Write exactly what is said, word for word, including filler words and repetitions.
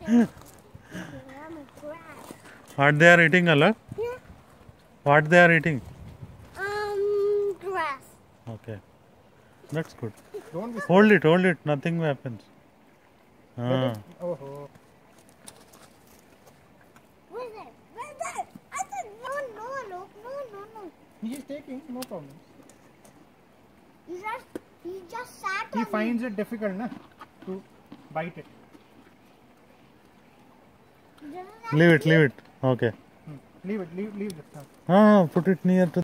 What they are eating, Allah? Yeah. What they are eating? Um, grass. Okay, that's good. Don't be Hold it, hold it. Nothing happens. Let Ah. it- Oh, oh. Where's that? Where's that? I said no, no, no, no, no, no. He is taking, no problem. He just, he just sat He on finds it difficult, na, to bite it. it. Leave it, leave it. Okay. Hmm. Leave it, leave, leave it. Huh. Ah, put it near to